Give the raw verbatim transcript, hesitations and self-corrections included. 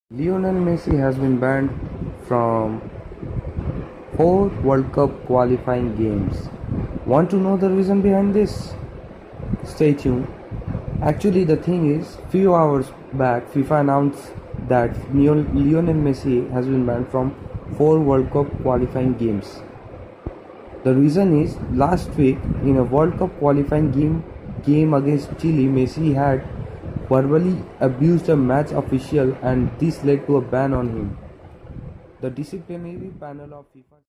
Lionel Messi has been banned from four World Cup qualifying games. Want to know the reason behind this? Stay tuned. Actually, the thing is, few hours back, FIFA announced that Lionel Messi has been banned from four World Cup qualifying games. The reason is, last week in a World Cup qualifying game game against Chile, Messi had verbally abused a match official, and this led to a ban on him. The disciplinary panel of FIFA